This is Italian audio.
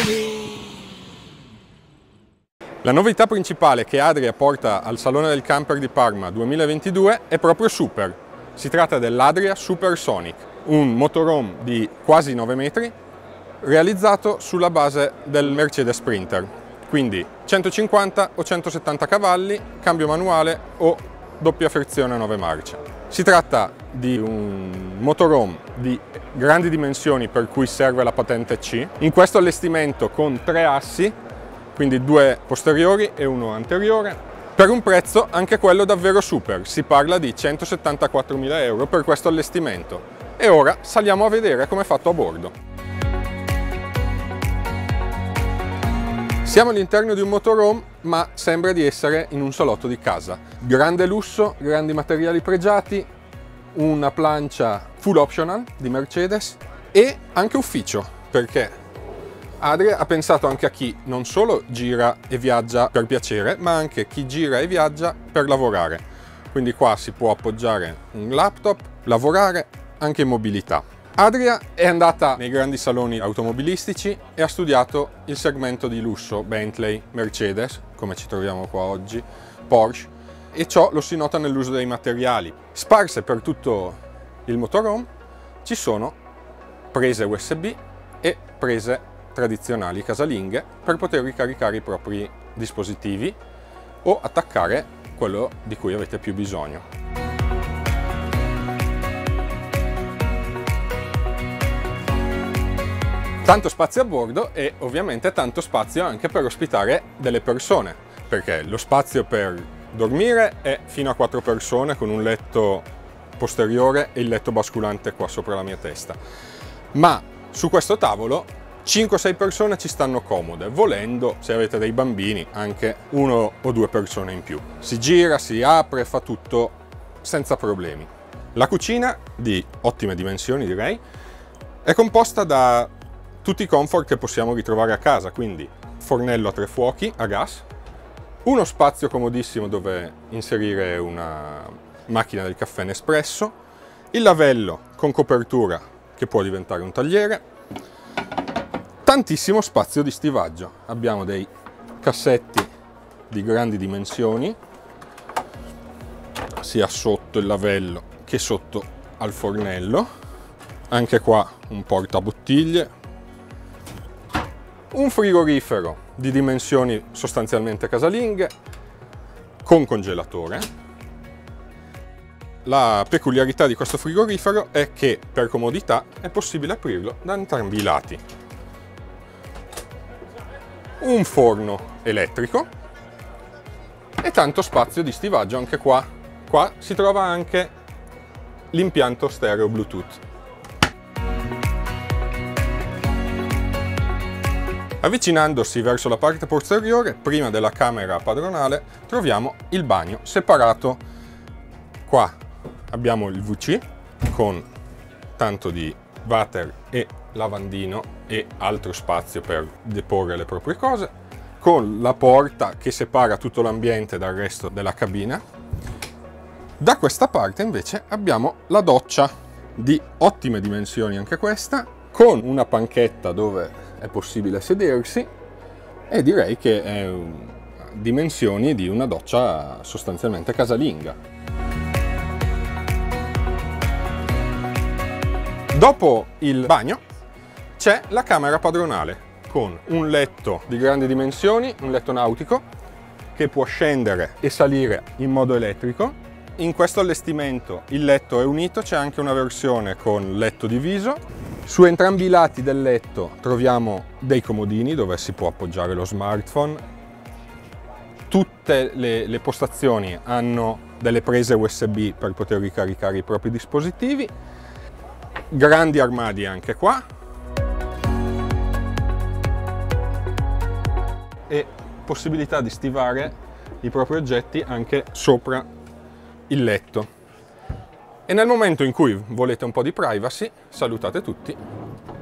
La novità principale che Adria porta al Salone del Camper di Parma 2022 è proprio Super. Si tratta dell'Adria Supersonic, un motorhome di quasi 9 metri realizzato sulla base del Mercedes Sprinter, quindi 150 o 170 cavalli, cambio manuale o doppia frizione a 9 marce. Si tratta di un motorhome di grandi dimensioni per cui serve la patente C, in questo allestimento con 3 assi, quindi 2 posteriori e 1 anteriore, per un prezzo anche quello davvero super. Si parla di 174.000 euro per questo allestimento. E ora saliamo a vedere come è fatto a bordo. Siamo all'interno di un motorhome, ma sembra di essere in un salotto di casa. Grande lusso, grandi materiali pregiati, una plancia full optional di Mercedes e anche ufficio, perché Adria ha pensato anche a chi non solo gira e viaggia per piacere, ma anche chi gira e viaggia per lavorare. Quindi qua si può appoggiare un laptop, lavorare anche in mobilità. Adria è andata nei grandi saloni automobilistici e ha studiato il segmento di lusso Bentley, Mercedes, come ci troviamo qua oggi, Porsche, e ciò lo si nota nell'uso dei materiali. Sparse per tutto il motorhome ci sono prese USB e prese tradizionali casalinghe per poter ricaricare i propri dispositivi o attaccare quello di cui avete più bisogno. Tanto spazio a bordo e ovviamente tanto spazio anche per ospitare delle persone, perché lo spazio per dormire è fino a 4 persone con un letto posteriore e il letto basculante qua sopra la mia testa. Ma su questo tavolo 5-6 persone ci stanno comode, volendo, se avete dei bambini, anche 1 o 2 persone in più. Si gira, si apre, fa tutto senza problemi. La cucina, di ottime dimensioni direi, è composta da tutti i comfort che possiamo ritrovare a casa, quindi fornello a 3 fuochi a gas, uno spazio comodissimo dove inserire una macchina del caffè Nespresso, il lavello con copertura che può diventare un tagliere, tantissimo spazio di stivaggio. Abbiamo dei cassetti di grandi dimensioni, sia sotto il lavello che sotto al fornello. Anche qua un portabottiglie, un frigorifero di dimensioni sostanzialmente casalinghe con congelatore. La peculiarità di questo frigorifero è che per comodità è possibile aprirlo da entrambi i lati. Un forno elettrico e tanto spazio di stivaggio anche qua. Qua si trova anche l'impianto stereo Bluetooth. Avvicinandosi verso la parte posteriore, prima della camera padronale, troviamo il bagno separato. Qua abbiamo il WC con tanto di water e lavandino e altro spazio per deporre le proprie cose, con la porta che separa tutto l'ambiente dal resto della cabina. Da questa parte invece abbiamo la doccia di ottime dimensioni anche questa, con una panchetta dove è possibile sedersi e direi che è dimensioni di una doccia sostanzialmente casalinga. Dopo il bagno c'è la camera padronale con un letto di grandi dimensioni, un letto nautico che può scendere e salire in modo elettrico. In questo allestimento il letto è unito, c'è anche una versione con letto diviso. Su entrambi i lati del letto troviamo dei comodini dove si può appoggiare lo smartphone. Tutte le postazioni hanno delle prese USB per poter ricaricare i propri dispositivi. Grandi armadi anche qua. E possibilità di stivare i propri oggetti anche sopra il letto. E nel momento in cui volete un po' di privacy, salutate tutti